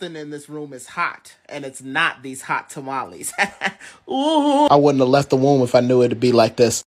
something in this room is hot, and it's not these hot tamales. Ooh. I wouldn't have left the womb if I knew it'd be like this.